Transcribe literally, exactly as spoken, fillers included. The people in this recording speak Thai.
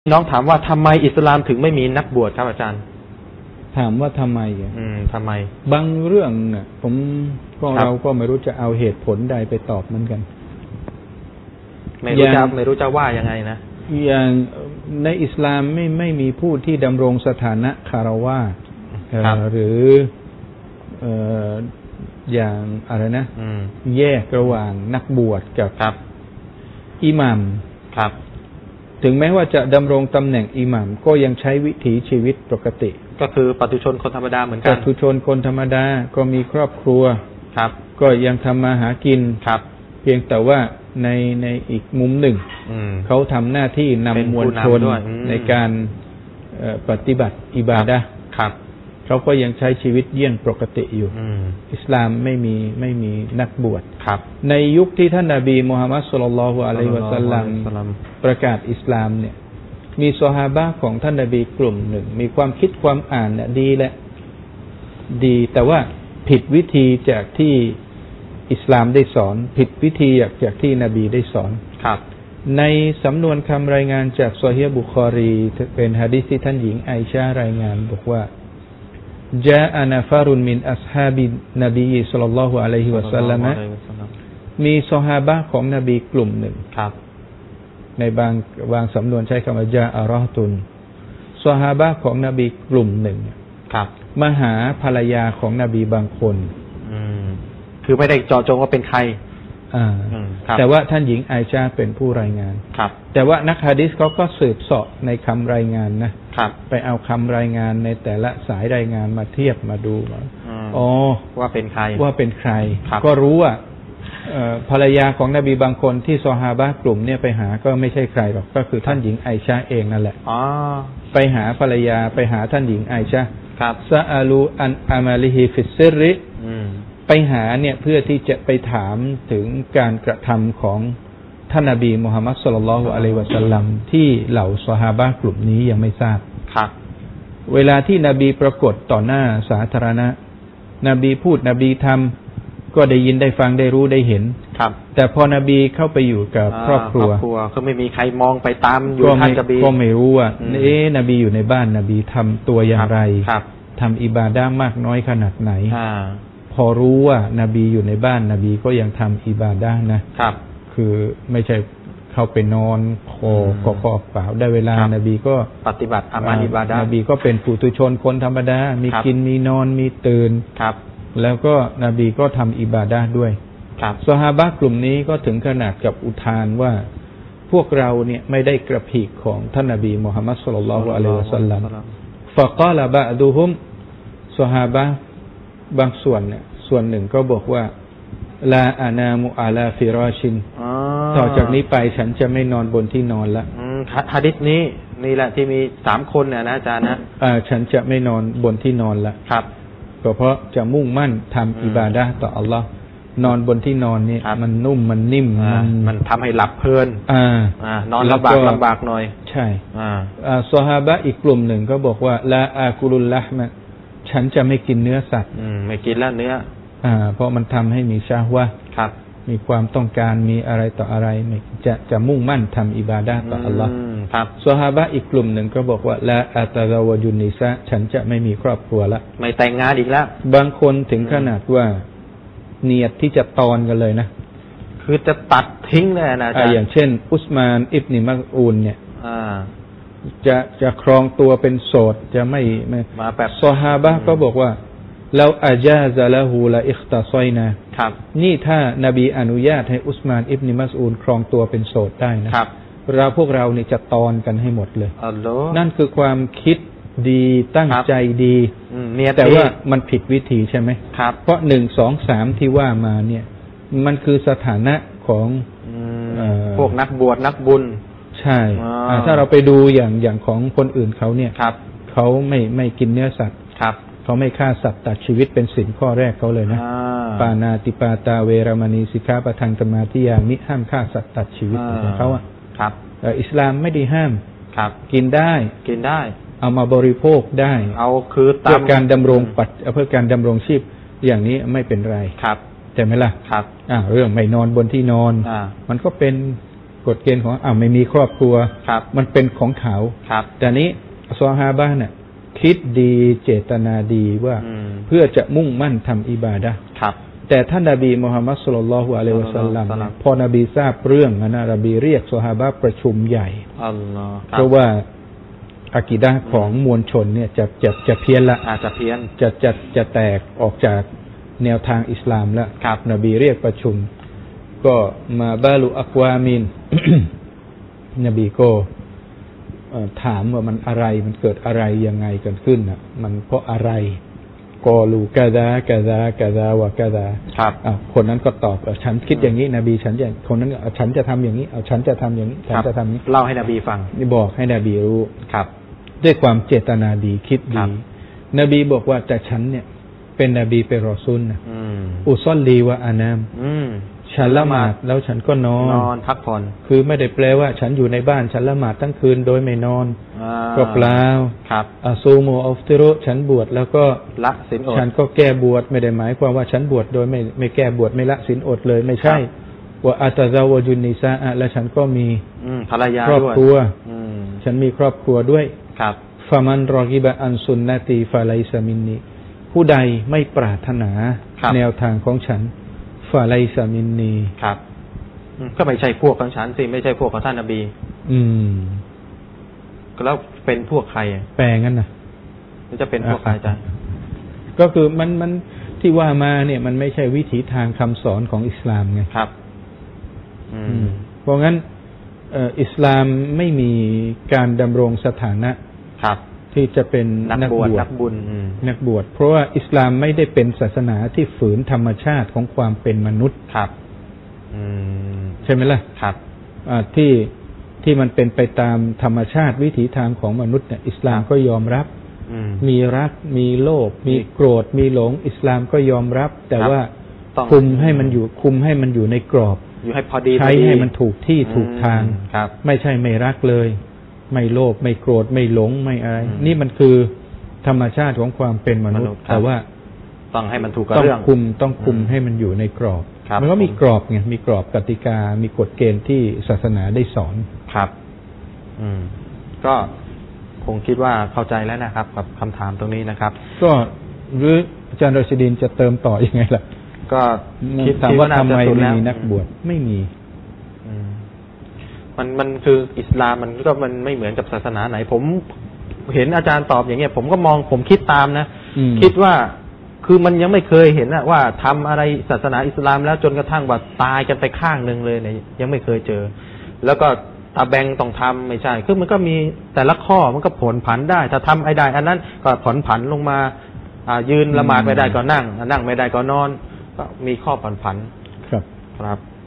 น้องถามว่าทำไมอิสลามถึงไม่มีนักบวชครับอาจารย์ถามว่าทำไมอ่ะอืมทำไมบางเรื่องเนี่ยผมก็เราก็ไม่รู้จะเอาเหตุผลใดไปตอบเหมือนกันไม่รู้จะไม่รู้จะว่ายังไงนะอย่างในอิสลามไม่ไม่มีผู้ที่ดำรงสถานะคารวะหรือเอ่ออย่างอะไรนะแยกระหว่างนักบวชกับอิหมัมครับถึงแม้ว่าจะดำรงตำแหน่งอิหมัมก็ยังใช้วิถีชีวิตปกติก็คือปุถุชนคนธรรมดาเหมือนกันปุถุชนคนธรรมดาก็มีครอบครัวครับก็ยังทำมาหากินครับเพียงแต่ว่าในในอีกมุมหนึ่งเขาทำหน้าที่นำมวลชนในการปฏิบัติอิบาดะห์ครับเขาก็ยังใช้ชีวิตเยี่ยงปกติอยู่อิสลามไม่มีไม่มีนักบวชในยุคที่ท่านนบีมุฮัมมัดศ็อลลัลลอฮุอะลัยฮิวะซัลลัมประกาศอิสลามเนี่ยมีซอฮาบะห์ของท่านนบีกลุ่มหนึ่งมีความคิดความอ่านเนี่ยดีแหละดีแต่ว่าผิดวิธีจากที่อิสลามได้สอนผิดวิธีจากที่นบีได้สอนครับในสำนวนคำรายงานจากซอฮีฮ์บุคอรีเป็นหะดีษที่ท่านหญิงไอชารายงานบอกว่าจาอะนาฟารุนมินอัศฮาบินบีศ็อลลัลลอฮุอะลัยฮิวะซัลลัมมีซอฮาบะห์ของนบีกลุ่มหนึ่งครับในบางบางสำนวนใช้คำว่าจาอะรอตุนซอฮาบะห์ของนบีกลุ่มหนึ่งครับมาหาภรรยาของนบีบางคนอืมคือไม่ได้เจาะจงว่าเป็นใครอ่าแต่ว่าท่านหญิงไอชาเป็นผู้รายงานครับแต่ว่านักหะดีษเขาก็สืบเสาะในคำรายงานนะครับไปเอาคำรายงานในแต่ละสายรายงานมาเทียบมาดูอ๋อว่าเป็นใครว่าเป็นใครก็รู้ว่าภรรยาของนบีบางคนที่ซอฮาบะห์กลุ่มเนี่ยไปหาก็ไม่ใช่ใครหรอกก็คือท่านหญิงไอชาเองนั่นแหละอ๋อไปหาภรรยาไปหาท่านหญิงไอชาครับซะอาลูอันอามาลิฮิฟิสซิริไปหาเนี่ยเพื่อที่จะไปถามถึงการกระทำของท่านนบีมุฮัมมัดศ็อลลัลลอฮุอะลัยฮิวะซัลลัมที่เหล่าซอฮาบะห์กลุ่มนี้ยังไม่ทราบครับเวลาที่นบีปรากฏต่อหน้าสาธารณะนบีพูดนบีทำก็ได้ยินได้ฟังได้รู้ได้เห็นครับแต่พอนบีเข้าไปอยู่กับครอบครัวก็ไม่มีใครมองไปตามอยู่ท่านนบีก็ไม่รู้ว่าเอ๊ะนบีอยู่ในบ้านนบีทำตัวอย่างไรทำอิบาดะห์มากน้อยขนาดไหนพอรู้ว่านบีอยู่ในบ้านนบีก็ยังทำอิบาดะห์นะครับคือไม่ใช่เข้าไปนอนคอกอกอเปล่าได้เวลานบีก็ปฏิบัติอามัลอิบาดะห์นบีก็เป็นปุถุชนคนธรรมดามีกินมีนอนมีตื่นครับแล้วก็นบีก็ทำอิบาดะห์ด้วยครับซอฮาบะห์กลุ่มนี้ก็ถึงขนาดกับอุทานว่าพวกเราเนี่ยไม่ได้กระพีกของท่านนบีมุฮัมมัดศ็อลลัลลอฮุอะลัยฮิวะซัลลัมฟะกาลบะอ์ดุฮุมซอฮาบะห์บางส่วนเนี่ยส่วนหนึ่งก็บอกว่าลาอานามุอาลาฟิรอชินต่อจากนี้ไปฉันจะไม่นอนบนที่นอนละหะดีษนี้นี่แหละที่มีสามคนเนี่ยนะอาจารย์นะอ่าฉันจะไม่นอนบนที่นอนละครับก็เพราะจะมุ่งมั่นทำอิบาดะห์ต่ออัลลอฮ์นอนบนที่นอนนี่มันนุ่มมันนิ่มมันมันทำให้หลับเพลินอ่าอ่านอนลำบากลำบากหน่อยใช่อ่าอ่าซอฮาบะห์อีกกลุ่มหนึ่งก็บอกว่าลาอากุลุลละห์มะฉันจะไม่กินเนื้อสัตว์อืมไม่กินแล้วเนื้ออ่าเพราะมันทำให้มีชะฮวะห์ครับมีความต้องการมีอะไรต่ออะไรไม่จะจะมุ่งมั่นทำอิบาดะห์ต่ออัลลอฮ์ครับซอฮาบะห์อีกกลุ่มหนึ่งก็บอกว่าละอัตซะวะจุนนิซาฉันจะไม่มีครอบครัวละไม่แต่งงานอีกแล้วบางคนถึงขนาดว่าเนียดที่จะตอนกันเลยนะคือจะตัดทิ้งเลยนะอาจารย์อย่างเช่นอุสมานอิบนิมัสอูนเนี่ยอ่าจะจะครองตัวเป็นโสดจะไม่ไม่มาแบบซอฮาบะห์ก็บอกว่าเราอาญาซะละฮูละอิคตะซอยนะครับนี่ถ้านบีอนุญาตให้อุสมานอิบนิมัสอูนครองตัวเป็นโสดได้นะครับเราพวกเรานี่จะตอนกันให้หมดเลยอัลลอฮ์นั่นคือความคิดดีตั้งใจดีแต่ว่ามันผิดวิธีใช่ไหมครับเพราะหนึ่งสองสามที่ว่ามาเนี่ยมันคือสถานะของพวกนักบวชนักบุญใช่ถ้าเราไปดูอย่างอย่างของคนอื่นเขาเนี่ยเขาไม่ไม่กินเนื้อสัตว์เขาไม่ฆ่าสัตว์ตัดชีวิตเป็นศีลข้อแรกเขาเลยนะปานาติปาตาเวรมณีสิกขาปะทังสมาธิยามิห้ามฆ่าสัตว์ตัดชีวิตของเขาอ่ะอิสลามไม่ได้ห้ามกินได้กินได้เอามาบริโภคได้เอาคือเพื่อการดำรงปัจเพื่อการดำรงชีพอย่างนี้ไม่เป็นไรครับแต่ไหมล่ะครับอ่าเรื่องไม่นอนบนที่นอนอ่ามันก็เป็นกฎเกณฑ์ของอ่าไม่มีครอบครัวครับมันเป็นของเขาครับแต่นี้ซอฮาบะห์เนี่ยคิดดีเจตนาดีว่าอืมเพื่อจะมุ่งมั่นทำอิบาดะห์ครับแต่ท่านนบีมุฮัมมัดศ็อลลัลลอฮุอะลัยฮิวะซัลลัมศ็อลลัลลอฮุอะลัยฮิวะซัลลัมพอนบีทราบเรื่องนะนบีเรียกซอฮาบะห์ประชุมใหญ่อัลลอฮ์คเพรับราะว่าอากีดะห์ของมวลชนเนี่ยจะจะจะเพี้ยนละอาจจะเพี้ยนจะจะจะแตกออกจากแนวทางอิสลามแล้วครับนบีเรียกประชุม ก็มาบาลุอักวามิน นบีก็เอ่อถามว่ามันอะไรมันเกิดอะไรยังไงกันขึ้นอ่ะ มันเพราะอะไรกอลูกะดากะดากะดาวะกะดาครับอ่ะคนนั้นก็ตอบเอ่อฉันคิดอย่างนี้ นบีฉันอย่างคนนั้นก็เอาฉันจะทำอย่างนี้เอาฉันจะทำอย่างนี้ฉันครับจะทำอย่างนี้เล่าให้นบีฟังนี่บอกให้นบีรู้ครับด้วยความเจตนาดีคิดครัดีบนบีบอกว่าแต่ฉันเนี่ย เป็นนบีเป็นรอซูลนะอืมอุซอลลีวะอานามอืมฉันละหมาดแล้วฉันก็นอนนอนพักผ่อนคือไม่ได้แปลว่า ฉันอยู่ในบ้านฉันละหมาดทั้งคืนโดยไม่นอนอ่าก็เปล่าครับอาซูโมออฟติโรฉันบวชแล้วก็ละศีลอดฉันก็แก้บวชไม่ได้หมายความว่าฉันบวชโดยไม่ไม่แก้บวชไม่ละศีลอดเลยไม่ใช่ครับว่าอัตซาวะจุนนิซาอะและฉันก็มีอืมภรรยาครอบด้วยครัวอืมฉันมีครอบครัวด้วยครับฟามันรอกิบะอันสุนนตีฟาไลซามินนีผู้ใดไม่ปรารถนาครับแนวทางของฉันฟาไลซามินนีครับอืมก็ไม่ใช่พวกของฉันสิไม่ใช่พวกของท่านนบีอืมแล้วเป็นพวกใครอ่ะแปลงั้นนะมันจะเป็นพวกใครอาจารย์ก็คือมันมันที่ว่ามาเนี่ยมันไม่ใช่วิถีทางคำสอนของอิสลามไงครับ อือืมมเพราะงั้นเอ่ออิสลามไม่มีการดำรงสถานะครับ ที่จะเป็นนักนักบบ ววชชนักบุญอืมนักบวชเพราะว่าอิสลามไม่ได้เป็นศาสนาที่ฝืนธรรมชาติของความเป็นมนุษย์ครับ อืมใช่ไหมล่ะครับอ่าที่ที่มันเป็นไปตามธรรมชาติวิถีทางของมนุษย์เนี่ยอิสลามครับก็ยอมรับอืมมีรักมีโลภมีโกรธมีหลง อิสลามก็ยอมรับ แต่ครับว่าต้องคุมให้มันอยู่คุมให้มันอยู่ในกรอบอยู่ให้พอดีใช้พอดีให้มันถูกที่ถูกทางอืมครับไม่ใช่ไม่รักเลย ไม่โลภไม่โกรธไม่หลงไม่อะไรอืมนี่มันคือธรรมชาติของความเป็นมนุษมนุษย์ย์ครับแต่ว่าต้องให้มันถูกกับต้องเรื่องคุมต้องคุมอืมให้มันอยู่ในกรอบครับมันก็มีผมกรอบไงมีกรอบกติกา มีกฎเกณฑ์ที่ศาสนาได้สอนครับ อืม ก็คงคิดว่าเข้าใจแล้วนะครับ กับคำถามตรงนี้นะครับก็หรืออาจารย์รชิดินจะเติมต่ออยังไงล่ะก็คิดถามคิดว่าน่ทำไมจะสุดไม่แล้วมีนักบวชไม่มีอืมมันมันคืออิสลามมันก็มันไม่เหมือนกับศาสนาไหน ผมเห็นอาจารย์ตอบอย่างเงี้ย ผมก็มองผมคิดตามนะอืมคิดว่าคือมันยังไม่เคยเห็นนะว่าทำอะไรศาสนาอิสลามแล้วจนกระทั่งว่าตายกันไปข้างหนึ่งเลยเนี่ยยังไม่เคยเจอ แล้วก็ตาแบงต้องทำไม่ใช่คือมันก็มีแต่ละข้อมันก็ผลผันได้ ถ้าทำไอ้ได้อันนั้นก็ผลผันลงมา อ่า ยืนละหมาดไม่ได้ก็นั่งนั่งไม่ได้ก็นอน ก็มีข้อผ่อนผันครับครับ